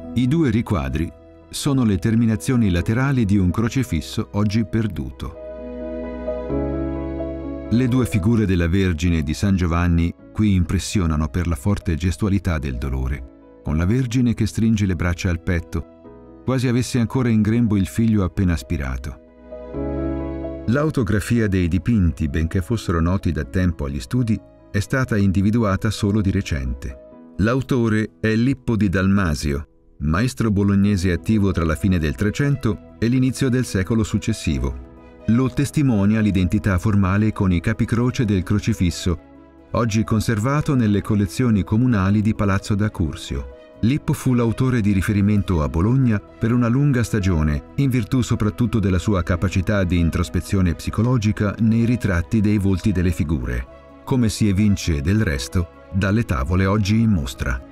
I due riquadri sono le terminazioni laterali di un crocifisso oggi perduto. Le due figure della Vergine e di San Giovanni qui impressionano per la forte gestualità del dolore, con la Vergine che stringe le braccia al petto, quasi avesse ancora in grembo il figlio appena aspirato. L'autografia dei dipinti, benché fossero noti da tempo agli studi, è stata individuata solo di recente. L'autore è Lippo di Dalmasio, maestro bolognese attivo tra la fine del Trecento e l'inizio del secolo successivo. Lo testimonia l'identità formale con i capicroce del crocifisso, oggi conservato nelle collezioni comunali di Palazzo da Curzio. Lippo fu l'autore di riferimento a Bologna per una lunga stagione, in virtù soprattutto della sua capacità di introspezione psicologica nei ritratti dei volti delle figure, come si evince del resto dalle tavole oggi in mostra.